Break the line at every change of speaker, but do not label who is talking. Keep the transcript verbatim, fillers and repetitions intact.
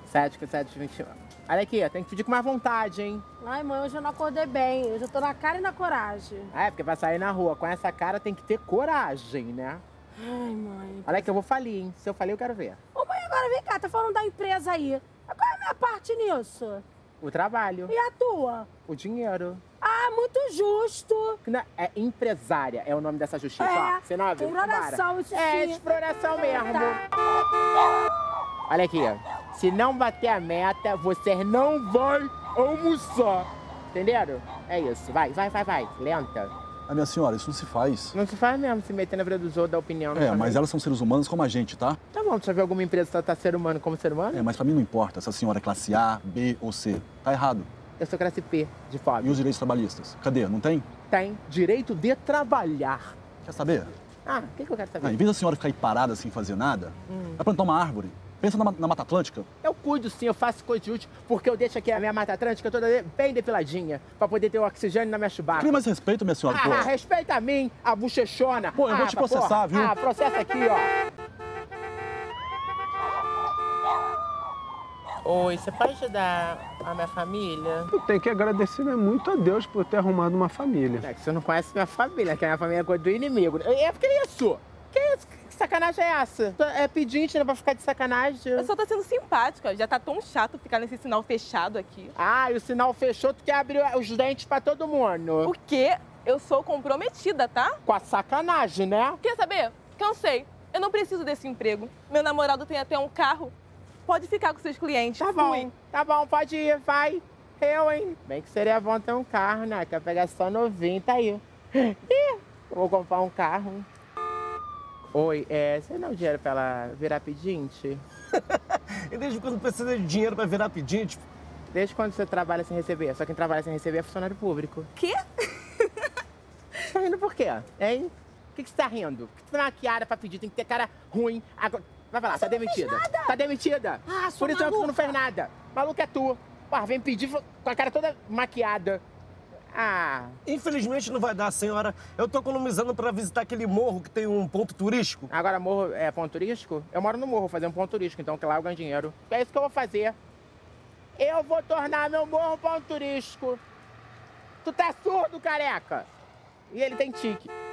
sete com sete, vinte e um. Olha aqui, tem que pedir com mais vontade, hein?
Ai, mãe, hoje eu não acordei bem. Eu já tô na cara e na coragem.
É, porque pra sair na rua com essa cara tem que ter coragem, né?
Ai, mãe.
Olha que eu vou falir, hein? Se eu falir, eu quero ver.
Ô, mãe, agora vem cá, tá falando da empresa aí. Qual é a minha parte nisso?
O trabalho,
E a tua?
o dinheiro.
Ah, muito justo.
Não, é empresária, é o nome dessa justiça.
É,
Ó, você não viu?
exploração, isso
É,
sim.
exploração mesmo.
Tá.
Olha aqui, ó. Se não bater a meta, você não vai almoçar. Entenderam? É isso. Vai, vai, vai, vai. Lenta.
Ah, minha senhora, isso não se faz.
Não se faz mesmo se meter na vida dos outros, dar opinião.
É, mas elas são seres humanos como a gente, tá?
Tá bom, você já viu alguma empresa tratar ser humano como ser humano?
É, mas pra mim não importa se a senhora é classe A, B ou C. Tá errado.
Eu sou classe P, de
E
fome.
os direitos trabalhistas? Cadê? Não tem?
Tem direito de trabalhar.
Quer saber?
Ah, o que, que eu quero saber?
Ah, em vez da senhora ficar aí parada sem fazer nada,
Hum.
vai plantar uma árvore. Pensa na, na Mata Atlântica.
Eu cuido sim, eu faço coisa de útil, porque eu deixo aqui a minha Mata Atlântica toda bem depiladinha, pra poder ter o oxigênio na minha chubata.
Cria mais respeito, minha senhora, pô.
Ah, respeita a mim, a bochechona.
Pô, eu vou
Ah,
te
pra
processar,
porra.
viu?
Ah, processa aqui, ó. Oi, você pode ajudar a minha família?
Eu tenho que agradecer né, muito a Deus por ter arrumado uma família.
É que você não conhece minha família, que a minha família é coisa do inimigo. É, que isso? Que isso? Que sacanagem é essa? É pedinte, né, pra ficar de sacanagem.
Eu só tô sendo simpática, já tá tão chato ficar nesse sinal fechado aqui.
Ah, e o sinal fechou, tu quer abrir os dentes pra todo mundo.
Porque eu sou comprometida, tá?
Com a sacanagem, né?
Quer saber? Cansei. Eu não preciso desse emprego. Meu namorado tem até um carro. Pode ficar com seus clientes.
Tá bom,
Fui.
tá bom, pode ir, vai. Eu, hein? Bem que seria bom ter um carro, né? Quer pegar só novinho, tá aí. Ih, vou comprar um carro. Oi, é, você dá o dinheiro pra ela virar pedinte?
E desde quando precisa de dinheiro pra virar pedinte?
Desde quando você trabalha sem receber? Só quem trabalha sem receber é funcionário público.
Quê?
Você tá rindo por quê? Hein? Por que, que você tá rindo? Por que você tá maquiada pra pedir? Tem que ter cara ruim. Agora... Vai pra lá, tá demitida. Tá demitida.
Ah, sou
Por isso é que tu
maluca.
não fez nada. Maluco é tu. Pô, vem pedir com a cara toda maquiada. Ah,
Infelizmente não vai dar, senhora. Eu tô economizando pra visitar aquele morro que tem um ponto turístico.
agora morro é ponto turístico? Eu moro no morro, vou fazer um ponto turístico, então que lá eu ganho dinheiro. É isso que eu vou fazer. Eu vou tornar meu morro ponto turístico. Tu tá surdo, careca? E ele tem tique.